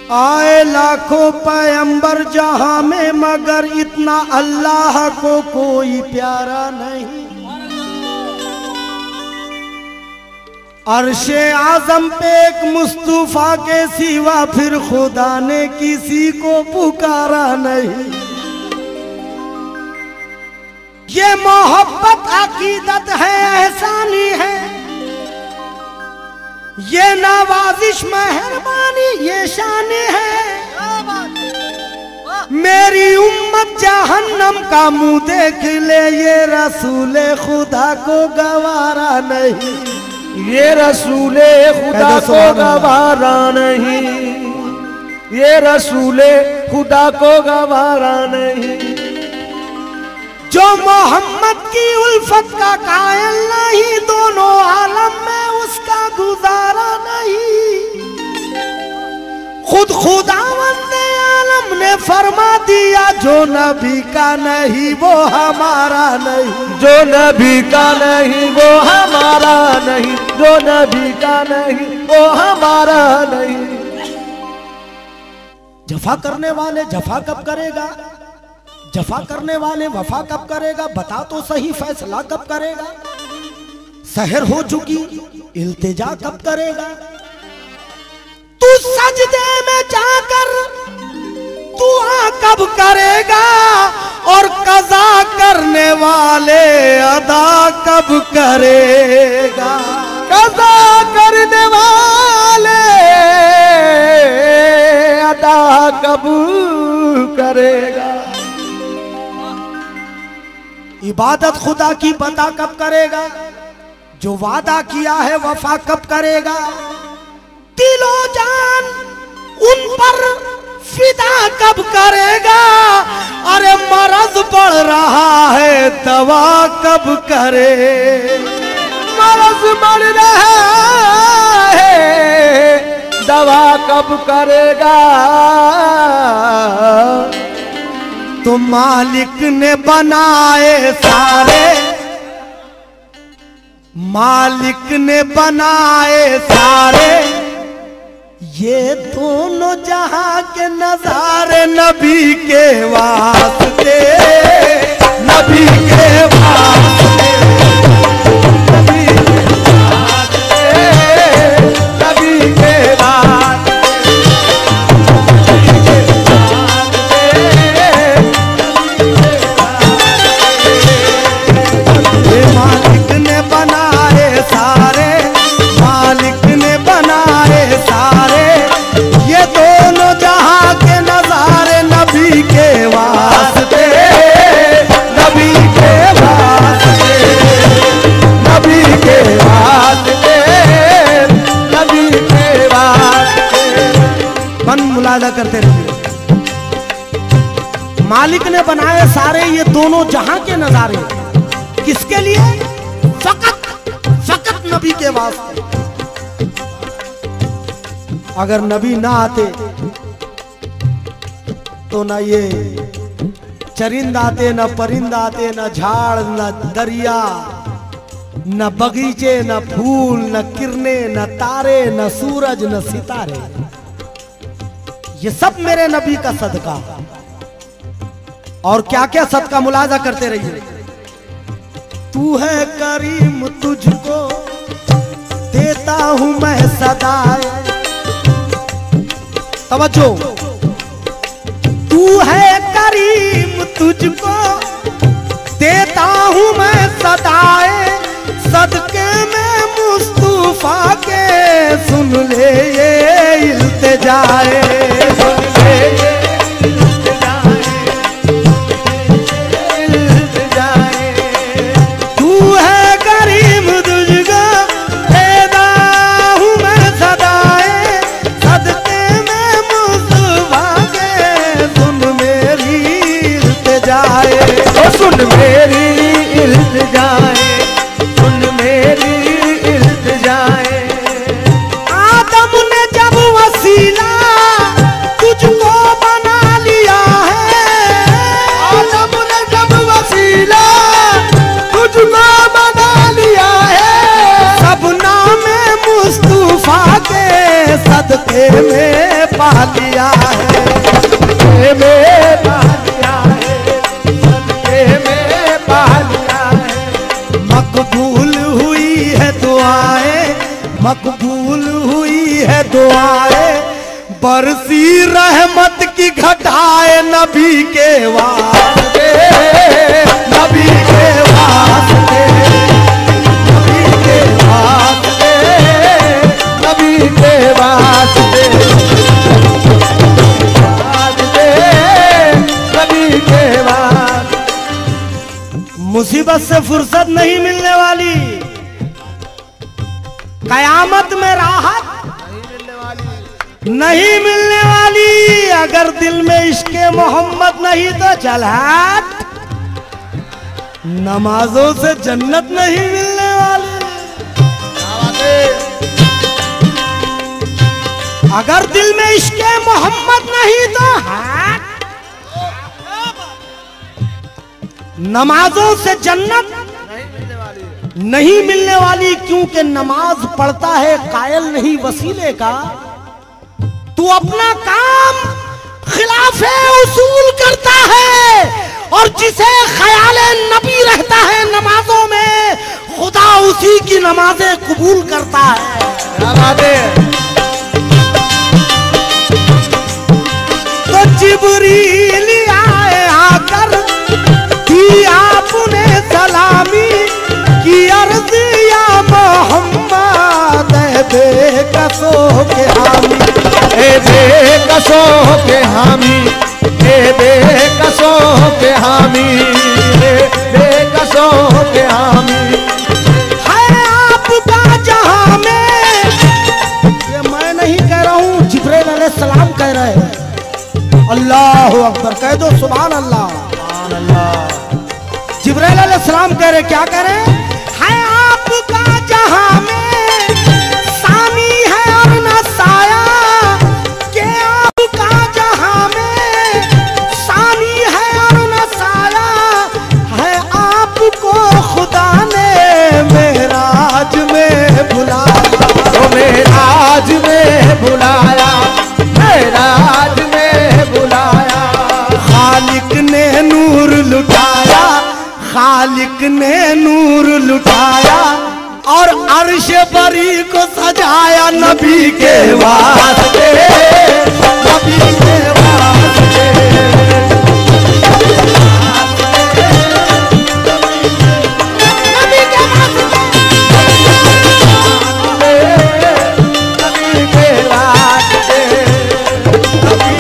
आए लाखों पैगंबर जहां में मगर इतना अल्लाह को कोई प्यारा नहीं। अर्शे आजम पे एक मुस्तफा के सिवा फिर खुदा ने किसी को पुकारा नहीं। ये मोहब्बत अकीदत है, एहसानी है, ये नवाजिश मेहरबानी ये शान है। मेरी उम्मत जहन्नम का मुंह देख ले, ये रसूले खुदा को गवारा नहीं। ये रसूले खुदा को गवारा नहीं, ये रसूले खुदा को गवारा नहीं। जो मोहम्मद की उल्फत का कायल नहीं, दोनों आलम में उसका गुजारा नहीं। खुद खुदावंद आलम ने फरमा दिया, जो नबी का नहीं वो हमारा नहीं। जो नबी का नहीं वो हमारा नहीं, जो नबी का नहीं वो हमारा नहीं। जफा करने वाले जफा कब करेगा, जफा करने वाले वफा कब करेगा, बता तो सही फैसला कब करेगा। सहर हो चुकी इल्तिजा कब करेगा। तू सजदे में जाकर दुआ कब करेगा, और कज़ा करने वाले अदा कब करेगा। कज़ा करने वाले अदा कब करेगा। इबादत खुदा की बता कब करेगा, जो वादा किया है वफा कब करेगा। दिलो जान उन पर फिदा कब करेगा। अरे मरज बढ़ रहा है दवा कब करेगा। मरज बढ़ रहा है दवा कब करेगा। तो मालिक ने बनाए सारे, मालिक ने बनाए सारे, ये दोनों जहां के नजारे नबी के वास्ते, नबी के वास्ते, नबी के वास्ते, नबी के वास्ते। मालिक ने बनाए सारे, मालिक ने बनाए सारे, ये दोनों जहां के नजारे नबी के वास्ते, नबी के वास्ते, नबी के वास्ते, नबी के वास्ते। मन मुलादा करते रहिए। मालिक ने बनाए सारे ये दोनों जहां के नजारे, किसके लिए? फकत फकत नबी के वास्ते। अगर नबी ना आते तो ना ये चरिंद आते, ना परिंद आते, ना झाड़, ना दरिया, न बगीचे, न फूल, न किरणें, न तारे, न सूरज, न सितारे। ये सब मेरे नबी का सदका। और क्या क्या सदका मुलाजा करते रहिए। तू है करीम तुझको देता हूं मैं सदाए। तवज्जो। तू है करीम तुझको देता हूं मैं सदाए, सदके में मुस्तफा के सुन ले ये इल्तिजाए, सुन ले ये सुन मेरी इल्तिजाए, सुन मेरी इल्तिजाए। आदम ने जब वसीला तुझको बना लिया है, आदम ने जब वसीला तुझको बना लिया है, सब नाम मुस्तफा के सदके में पा लिया है, सदके में पा लिया है, सदके में पा लिया है। मकबूल हुई है दुआएं, मकबूल हुई है दुआएं, बरसी रहमत की घटाए नबी के वास्ते, नबी के वास्ते, नबी के वास्ते, नबी के वास्ते, नबी के वास्ते। मुसीबत से फुर्सत नहीं मिलने वाली, कयामत में राहत नहीं मिलने वाली, अगर दिल में इश्क़े मोहम्मद नहीं तो चल हट, नमाजों से जन्नत नहीं मिलने वाली। अगर दिल में इश्क़े मोहम्मद नहीं तो हट, नमाजों से जन्नत नहीं मिलने वाली, क्योंकि नमाज पढ़ता है कायल नहीं वसीले का, तू अपना काम खिलाफे उसूल करता है, और जिसे ख्याले नबी रहता है नमाजों में, खुदा उसी की नमाजें कबूल करता है। तो जिब्रील आए आकर दी आपने सलामी की अर्ज, या मोहम्मद बेकसो के हामी, बेकसो के हामी, बेकसो के हामी, बेकसो के हामी। है आपका जहां में, ये मैं नहीं कह रहा हूं, जिब्रील अलैहिस्सलाम कह रहे हैं। अल्लाह अकबर कह दो, सुभान अल्लाह, सुभान अल्लाह। जिब्रील अलैहिस्सलाम कह रहे, क्या कह रहे हैं? है आपका जहां में सानी है और न साया, के आपका जहां में सानी है और न साया, है आपको खुदा ने मेराज में बुलाया, तो मेराज में बुलाया, मेराज में बुलाया। खालिक ने नूर लुटाया, खालिक ने नूर लुटाया, और अर्श बरी को सजाया नबी के वास्ते,